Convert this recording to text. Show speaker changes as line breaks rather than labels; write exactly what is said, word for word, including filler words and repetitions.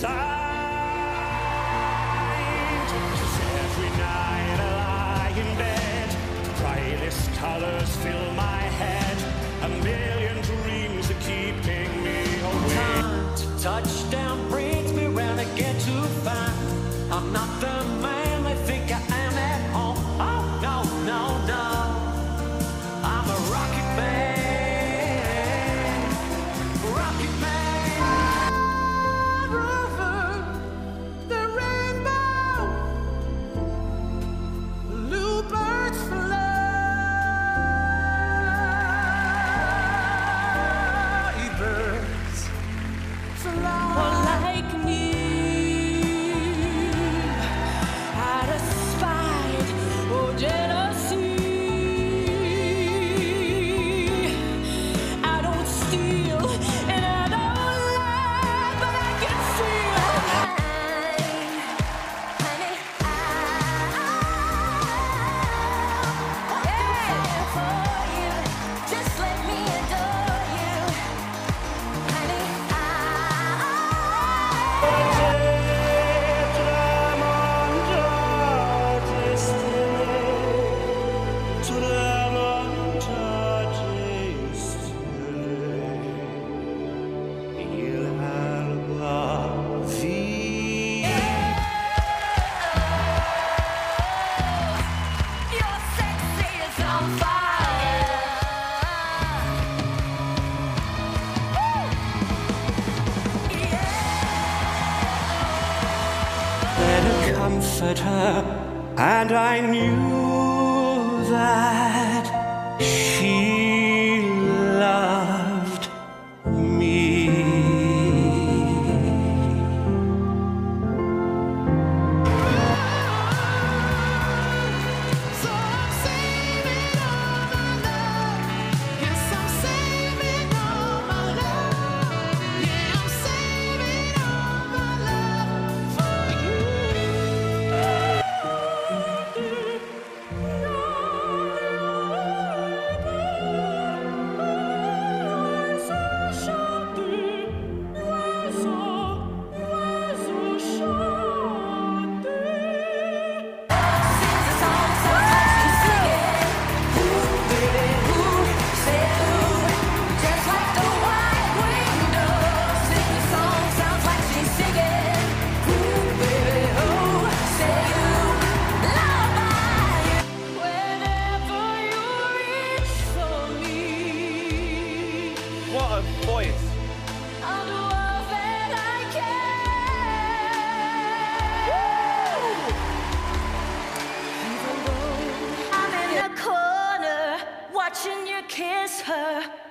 sight. 'Cause every night I lie in bed, brightest colors fill my head, a million dreams are keeping me awake.
Touchdown brings me round again to find I'm not the man they think I am at home. Oh, no, no, no. I'm a rocket man. Rocket man. River, the rainbow, bluebirds fly, birds fly.
Well, like me, out of spite or jealousy, I don't steal and I don't lie, but I can feel.
Honey, I want for you. Just let me adore you. Honey, I Your sexy is on fire.
Then a comforter, and I knew that she loved me.
So I'm saving all my love. Yes, I'm saving all my love. Yeah, I'm saving all my love for you.
Sings a song, sounds like she's singing. Ooh, baby, ooh, say ooh, just like the white window. Sings a song, sounds like she's singing. Ooh, baby, ooh, say ooh, lullaby.
Whenever you reach for me,
What a voice.
I'll do all that I can. Even though I'm in the corner watching you kiss her.